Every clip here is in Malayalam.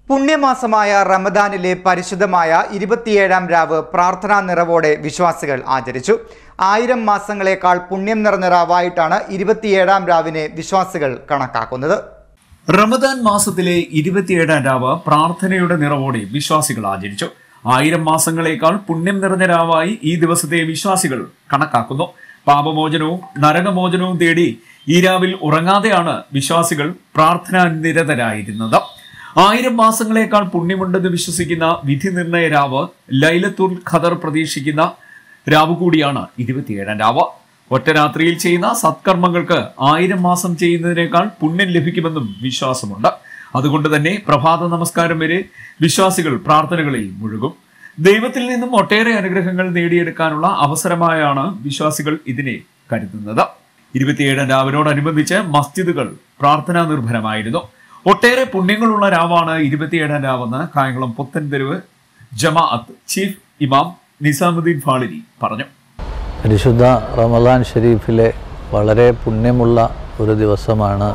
പുണ്യമാസമായ റമദാനിലെ പരിശുദ്ധമായ 27ാം രാവ് പ്രാർത്ഥനാ നിറവോടെ വിശ്വാസികൾ ആചരിച്ചു. 1000 മാസങ്ങളെക്കാൾ പുണ്യം നിറഞ്ഞ രാവായിട്ടാണ് 27ാം രാവിനെ വിശ്വാസികൾ കണക്കാക്കുന്നത്. റമദാൻ മാസത്തിലെ 27ാം രാവ് പ്രാർത്ഥനയുടെ നിറവോടെ വിശ്വാസികൾ ആചരിച്ചു. 1000 മാസങ്ങളെക്കാൾ പുണ്യം നിറഞ്ഞ രാവായി ഈ ദിവസത്തെ വിശ്വാസികൾ കണക്കാക്കുന്നു. പാപമോചനവും നരകമോചനവും തേടി ഈ രാവിൽ ഉറങ്ങാതെയാണ് വിശ്വാസികൾ പ്രാർത്ഥനാ നിരതരായിരുന്നത്. 1000 മാസങ്ങളെക്കാൾ പുണ്യമുണ്ടെന്ന് വിശ്വസിക്കുന്ന വിധി നിർണയ രാവ് ലൈലത്തുൽ ഖദർ പ്രതീക്ഷിക്കുന്ന രാവ് കൂടിയാണ് 27ാം രാവ്. ഒറ്റ രാത്രിയിൽ ചെയ്യുന്ന സത്കർമ്മങ്ങൾക്ക് 1000 മാസം ചെയ്യുന്നതിനേക്കാൾ പുണ്യം ലഭിക്കുമെന്നും വിശ്വാസമുണ്ട്. അതുകൊണ്ട് തന്നെ പ്രഭാത നമസ്കാരം വരെ വിശ്വാസികൾ പ്രാർത്ഥനകളിൽ മുഴുകും. ദൈവത്തിൽ നിന്നും ഒട്ടേറെ അനുഗ്രഹങ്ങൾ നേടിയെടുക്കാനുള്ള അവസരമായാണ് വിശ്വാസികൾ ഇതിനെ കരുതുന്നത്. 27ാം രാവിനോടനുബന്ധിച്ച് മസ്ജിദുകൾ പ്രാർത്ഥനാ നിർഭരമായിരുന്നു. ഒട്ടേറെ പുണ്യങ്ങളുള്ള രാവാണ് 27ാം രാവെന്ന് കായംകുളം പുത്തൻതെരുവ് ജമാഅത്ത് ചീഫ് ഇമാം നിസാമുദ്ദീൻ ഫാളിരി പറഞ്ഞു. പരിശുദ്ധ റമദാൻ ഷരീഫിലെ വളരെ പുണ്യമുള്ള ഒരു ദിവസമാണ്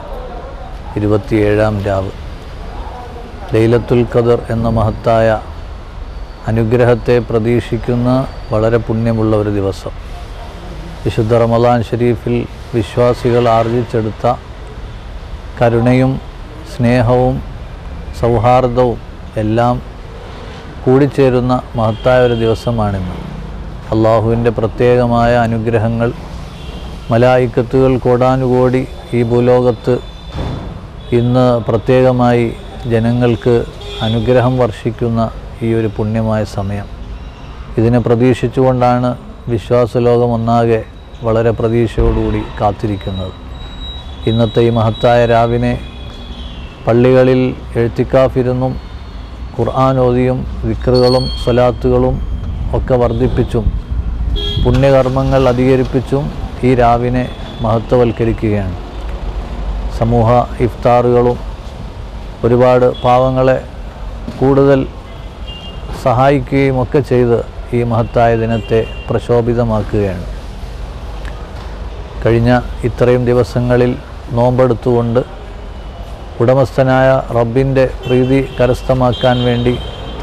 27ാം രാവ്. ലൈലത്തുൽ ഖദർ എന്ന മഹത്തായ അനുഗ്രഹത്തെ പ്രതീക്ഷിക്കുന്ന വളരെ പുണ്യമുള്ള ഒരു ദിവസം. വിശുദ്ധ റമദാൻ ഷരീഫിൽ വിശ്വാസികൾ ആർജിച്ചെടുത്ത കരുണയും സ്നേഹവും സൗഹാർദ്ദവും എല്ലാം കൂടിച്ചേരുന്ന മഹത്തായ ഒരു ദിവസമാണിന്ന്. അള്ളാഹുവിൻ്റെ പ്രത്യേകമായ അനുഗ്രഹങ്ങൾ മലായിക്കത്തുകൾ കോടാനുകോടി ഈ ഭൂലോകത്ത് ഇന്ന് പ്രത്യേകമായി ജനങ്ങൾക്ക് അനുഗ്രഹം വർഷിക്കുന്ന ഈ ഒരു പുണ്യമായ സമയം. ഇതിനെ പ്രതീക്ഷിച്ചുകൊണ്ടാണ് വിശ്വാസലോകം ഒന്നാകെ വളരെ പ്രതീക്ഷയോടുകൂടി കാത്തിരിക്കുന്നത്. ഇന്നത്തെ ഈ മഹത്തായ രാവിനെ പള്ളികളിൽ എഴുത്തിക്കാഫിരുന്നും ഖുർആൻ ഓതിയും ദിക്റുകളും സ്വലാത്തുകളും ഒക്കെ വർദ്ധിപ്പിച്ചും പുണ്യകർമ്മങ്ങൾ അധികരിപ്പിച്ചും ഈ രാവിനെ മഹത്വവൽക്കരിക്കുകയാണ്. സമൂഹ ഇഫ്താറുകളും ഒരുപാട് പാവങ്ങളെ കൂടുതൽ സഹായിക്കുകയും ഒക്കെ ചെയ്ത് ഈ മഹത്തായ ദിനത്തെ പ്രശോഭിതമാക്കുകയാണ്. കഴിഞ്ഞ ഇത്രയും ദിവസങ്ങളിൽ നോമ്പെടുത്തുകൊണ്ട് ഉടമസ്ഥനായ റബ്ബിൻ്റെ പ്രീതി കരസ്ഥമാക്കാൻ വേണ്ടി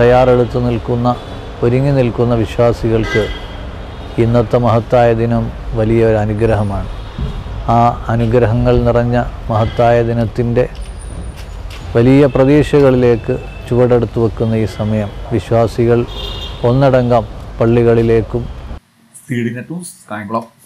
ഒരുങ്ങി നിൽക്കുന്ന വിശ്വാസികൾക്ക് ഇന്നത്തെ മഹത്തായ ദിനം വലിയൊരു അനുഗ്രഹമാണ്. ആ അനുഗ്രഹങ്ങൾ നിറഞ്ഞ മഹത്തായ ദിനത്തിൻ്റെ വലിയ പ്രതീക്ഷകളിലേക്ക് ചുവടെടുത്തു വെക്കുന്ന ഈ സമയം വിശ്വാസികൾ ഒന്നടങ്കം പള്ളികളിലേക്കും കായംകുളം